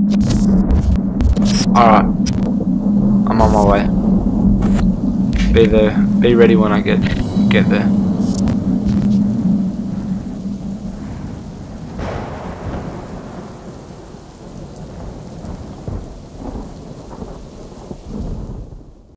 Alright, I'm on my way. Be ready when I get there.